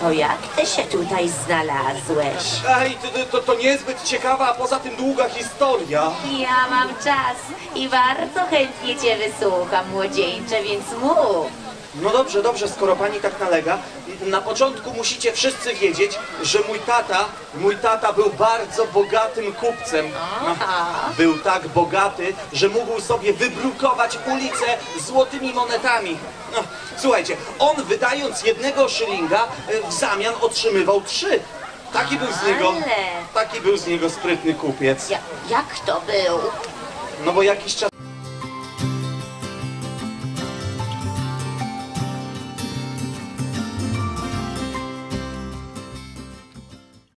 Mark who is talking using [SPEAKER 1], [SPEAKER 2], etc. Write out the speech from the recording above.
[SPEAKER 1] To jak ty się tutaj znalazłeś?
[SPEAKER 2] Ej, to niezbyt ciekawa, a poza tym długa historia.
[SPEAKER 1] Ja mam czas i bardzo chętnie cię wysłucham, młodzieńcze, więc mów.
[SPEAKER 2] No dobrze, dobrze, skoro pani tak nalega. Na początku musicie wszyscy wiedzieć, że mój tata był bardzo bogatym kupcem. No, był tak bogaty, że mógł sobie wybrukować ulicę złotymi monetami. No, słuchajcie, on wydając 1 szylinga w zamian otrzymywał 3. Taki był z niego sprytny kupiec.
[SPEAKER 1] Jak to był?
[SPEAKER 2] No bo jakiś czas